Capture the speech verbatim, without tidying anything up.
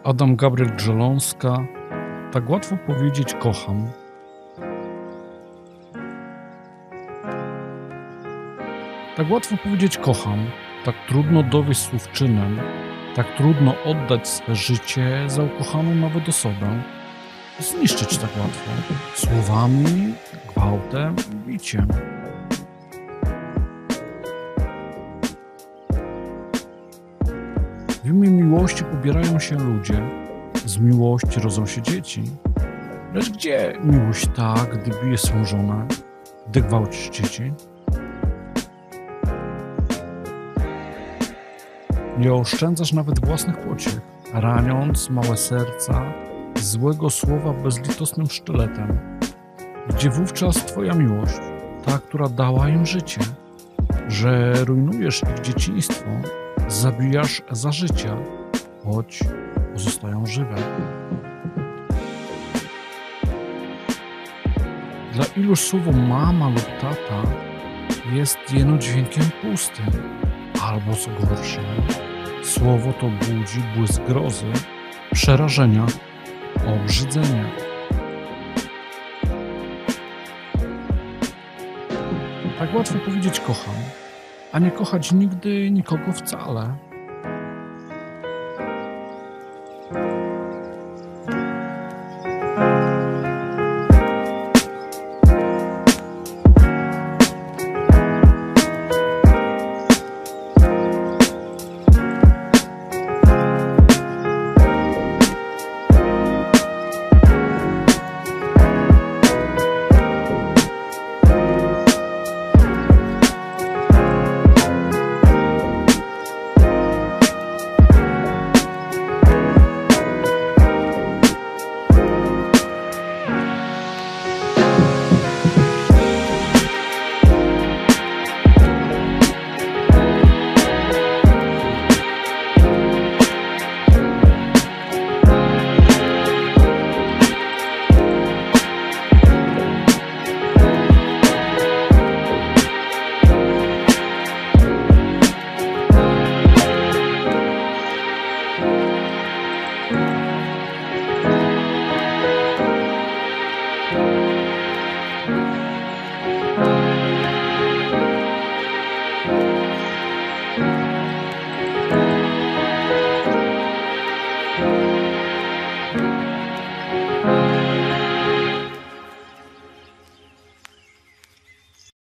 Adam Gabriel Grzeląska. Tak łatwo powiedzieć kocham. Tak łatwo powiedzieć kocham, tak trudno dowieść słów czynem, tak trudno oddać swe życie za ukochaną nawet osobę. Zniszczyć tak łatwo, słowami, gwałtem, biciem. W imię miłości pobierają się ludzie, z miłości rodzą się dzieci. Lecz gdzie miłość ta, gdy bije swą żonę, gdy gwałcisz dzieci? Nie oszczędzasz nawet własnych pociech, raniąc małe serca złego słowa bezlitosnym sztyletem. Gdzie wówczas twoja miłość, ta, która dała im życie, że rujnujesz ich dzieciństwo, zabijasz za życia, choć pozostają żywe. Dla iluż słowo mama lub tata jest jeno dźwiękiem pustym, albo co gorsze, słowo to budzi błysk grozy, przerażenia, obrzydzenia. Tak łatwo powiedzieć kocham, a nie kochać nigdy nikogo wcale.